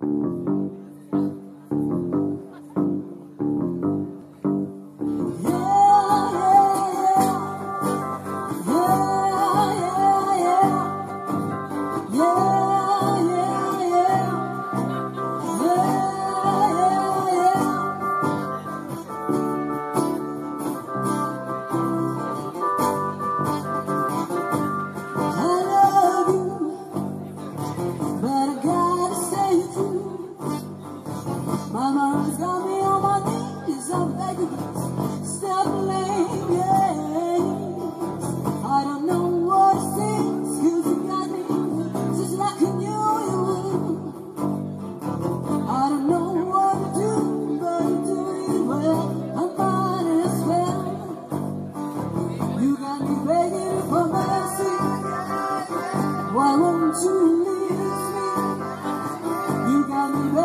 Mama's got me on my knees, I'm begging you, stop playing games. I don't know what it is, you got me just like I knew you would. I don't know what to do, but you do it well, I might as well. You got me begging for mercy, why won't you release me? You got me begging